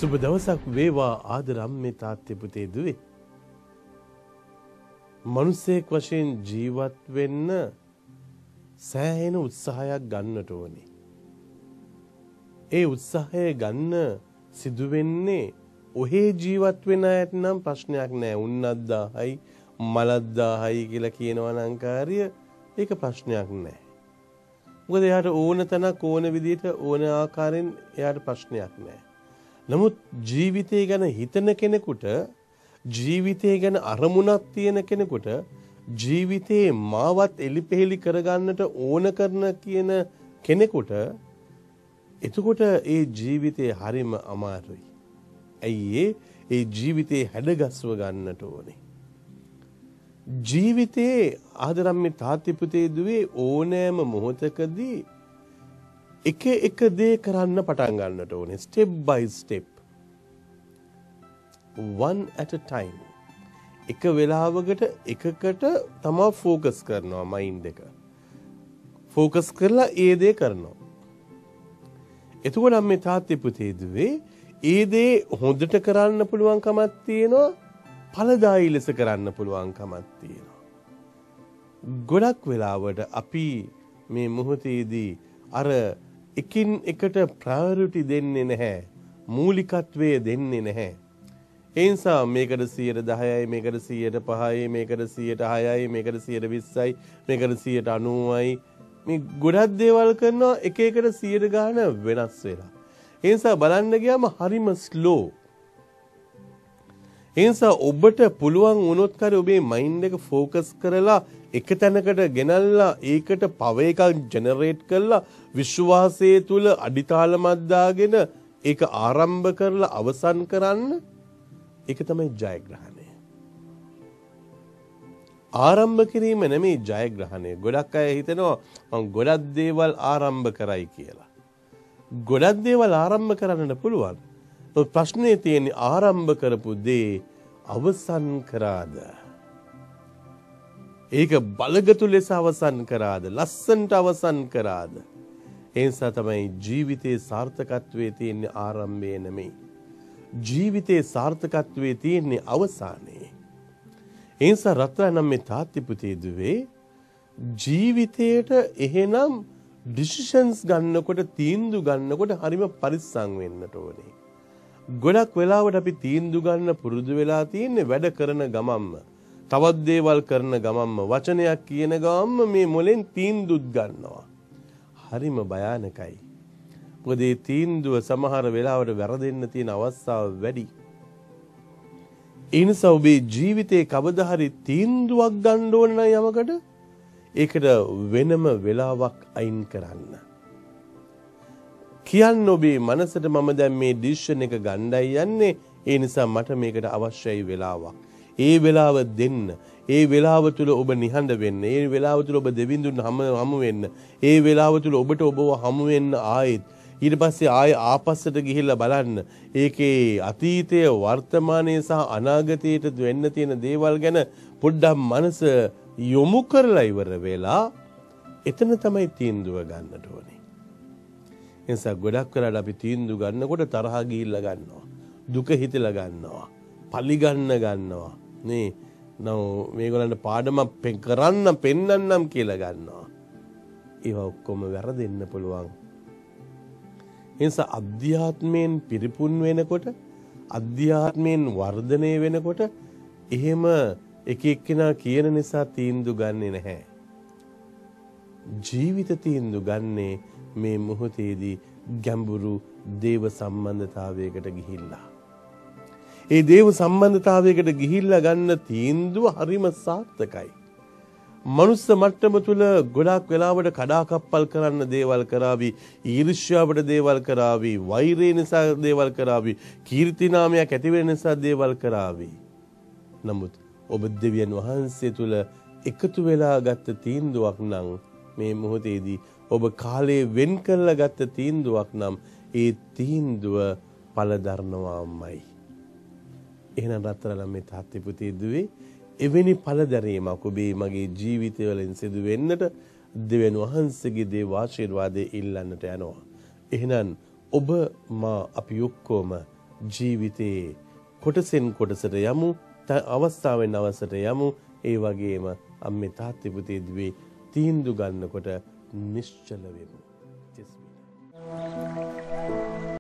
සුබ දවසක් වේවා ආදර අම්මේ තාත්තේ පුතේ දුවේ. මනුස්සයෙක් වශයෙන් ජීවත් වෙන්න සෑහෙන උත්සාහයක් ගන්නට ඕනේ. ඒ උත්සාහය ගන්න සිදු වෙන්නේ ඔහේ ජීවත් වෙන අයට නම් ප්‍රශ්නයක් නෑ. උන්නත් 1000යි මලත් 1000යි කියලා කියනවා නම් කාර්ය ඒක ප්‍රශ්නයක් නෑ. මොකද එයාට ඕන තැනක් ඕන විදිහට ඕන ආකාරයෙන් එයාට ප්‍රශ්නයක් නෑ. නමුත් ජීවිතය ගැන හිතන කෙනෙකුට ජීවිතය ගැන අරමුණක් තියෙන කෙනෙකුට ජීවිතේ මාවත් එලිපෙහෙලි කරගන්නට ඕන කරන කියන කෙනෙකුට එතකොට ඒ ජීවිතේ හරිම අමාරුයි. ඇයි ඒ ජීවිතේ හැඩගස්ව ගන්නට ඕනේ. ජීවිතේ ආදරම් මේ තාත්ති පුතේ දුවේ ඕනෑම මොහොතකදී එක දේ කරන්න පටන් ගන්නට ඕනේ. step by step, one at a time. එක වෙලාවකට එකකට තමයි ફોકસ කරනවා. මයින්ඩ් එක ફોકસ කරලා ඒ දේ කරනවා. එතකොට මේ තාත්ති පුතේ දුවේ ඒ දේ හොඳට කරන්න පුළුවන්කමක් තියෙනවා. ඵලදායී ලෙස කරන්න පුළුවන්කමක් තියෙනවා. ගොඩක් වෙලාවට අපි මේ මොහොතේදී අර එකින් එකට ප්‍රයොරිටි දෙන්නේ නැහැ. මූලිකත්වයේ දෙන්නේ නැහැ. ඒ නිසා මේකට 10%යි, මේකට 5%යි, මේකට 6%යි, මේකට 20%යි, මේකට 90%යි. මේ ගොඩක් දේවල් කරනවා එක එකට 100 ගාන වෙනස් වෙලා. ඒ නිසා බලන්න ගියාම හරිම ස්ලෝ. ඒ නිසා ඔබට පුළුවන් වුණොත් හරි ඔබේ මයින්ඩ් එක ફોકસ කරලා එක තැනකට ගෙනල්ලා ඒකට පව එකක් ජෙනරේට් කරලා විශ්වාසයේ තුල අඩිතාලමක් දාගෙන ඒක ආරම්භ කරලා අවසන් කරන්න. ඒක තමයි ජයග්‍රහණය. ආරම්භ කිරීම නෙමෙයි ජයග්‍රහණය. ගොඩක් අය හිතනවා මම ගොඩක් දේවල් ආරම්භ කරයි කියලා. ගොඩක් දේවල් ආරම්භ කරන්න පුළුවන්. ප්‍රශ්නේ තියෙන්නේ ආරම්භ කරපු දේ අවසන් කරාද? ඒක බලගතු ලෙස අවසන් කරාද? ලස්සනට අවසන් කරාද? ඒ නිසා තමයි ජීවිතේ සාර්ථකත්වයේ තියෙන්නේ ආරම්භයේ නෙමෙයි. ජීවිතේ සාර්ථකත්වයේ තියෙන්නේ අවසානයේ. ඒ නිසා රත්නම් මේ තාත්ති පුතේ දුවේ ජීවිතේට එහෙනම් ඩිසිෂන්ස් ගන්නකොට තීන්දුව ගන්නකොට හරිම පරිස්සම් වෙන්නට ඕනේ. ගොඩක් වෙලාවට අපි තීන්දුව ගන්න පුරුදු වෙලා තියෙන්නේ වැඩ කරන ගමම්ම. තවත් දේවල් කරන ගමම්ම වචනයක් කියන ගමම්ම මේ මොලෙන් තීන්දුවත් ගන්නවා. හරිම භයානකයි. මොකද මේ තීන්දුව සමහර වෙලාවට වැරදෙන්න තියෙන අවස්ථාව වැඩි. ඒ නිසා ඔබේ ජීවිතේ කවදා හරි තීන්දුවක් ගන්න ඕන නම් යමකට ඒකට වෙනම වෙලාවක් අයින් කරන්න. කියන්න ඔබේ මනසට මම දැන් මේ ඩිසිෂන් එක ගන්නයි යන්නේ. ඒ නිසා මට මේකට අවශ්‍යයි වෙලාවක්. ඒ වෙලාව දෙන්න. ඒ වෙලාව තුල ඔබ නිහඬ වෙන්න. ඒ වෙලාව තුල ඔබ දෙවිඳුන් හමු වෙන්න. ඒ වෙලාව තුල ඔබට ඔබව හමු වෙන්න ආයෙත්. ඊට පස්සේ ආයෙ ආපස්සට ගිහිල්ලා බලන්න. ඒකේ අතීතය, වර්තමානයේ සහ අනාගතයට වෙන්න තියෙන දේවල් ගැන පොඩ්ඩක් මනස යොමු කරලා ඉවර වෙලා එතන තමයි තීන්දුව ගන්නට ඕනේ. එනිසා ගොඩක් වෙලාවට අපි තීන්දුව ගන්නකොට තරහ ගිහිල්ලා ගන්නවා. දුක හිතලා ගන්නවා. පලි ගන්නවා. නේ නෝ මේගොල්ලන්ට පාඩමක් කරන්න පෙන්නන්නම් කියලා ගන්නවා. ඒවා ඔක්කොම වැරදෙන්න පුළුවන්. එනිසා අධ්‍යාත්මයෙන් පිරිපුන් වෙනකොට අධ්‍යාත්මයෙන් වර්ධනය වෙනකොට එහෙම එක එක්කෙනා කියන නිසා තීන්දුව ගන්නෙ නැහැ. ජීවිත තීන්දුව ගන්නේ මේ මොහොතේදී ගැඹුරු දේව සම්බන්ධතාවයකට ගිහිල්ලා. ඒ දේව සම්බන්ධතාවයකට ගිහිල්ලා ගන්න තීන්දුව හරිම සාර්ථකයි. මනුස්ස මට්ටම තුල ගොඩාක් වෙලාවට කඩාකප්පල් කරන්න දේවල් කරાવી, ඊර්ෂ්‍යාවට දේවල් කරાવી, වෛරය නිසා දේවල් කරાવી, කීර්ති නාමයක් ඇති වෙන නිසා දේවල් කරાવી. නමුත් ඔබ දෙවියන් වහන්සේ තුල එකතු වෙලා ගත්ත තීන්දුවක් නම් මේ මොහොතේදී ඔබ කාලේ වෙන් කරලා ගත්ත තීන්දුවක් නම් ඒ තීන්දුව පළදරනවාමයි. එහෙනම් රත්තරන් මේ තාත්ති පුතේ දුවේ එවැනි පළදැරීමක් ඔබේ මගේ ජීවිතය වලින් සිදු වෙන්නට දෙවියන් වහන්සේගේ දේව ආශිර්වාදයේ ඉල්ලන්නට යනවා. එහෙනම් ඔබ මා අපි ඔක්කොම ජීවිතේ කොටසෙන් කොටසට යමු, අවස්ථාවෙන් අවස්ථට යමු. ඒ වගේම අම්මේ තාත්තේ පුතේ දිවේ තීන්දුව ගන්නකොට නිශ්චල වෙමු.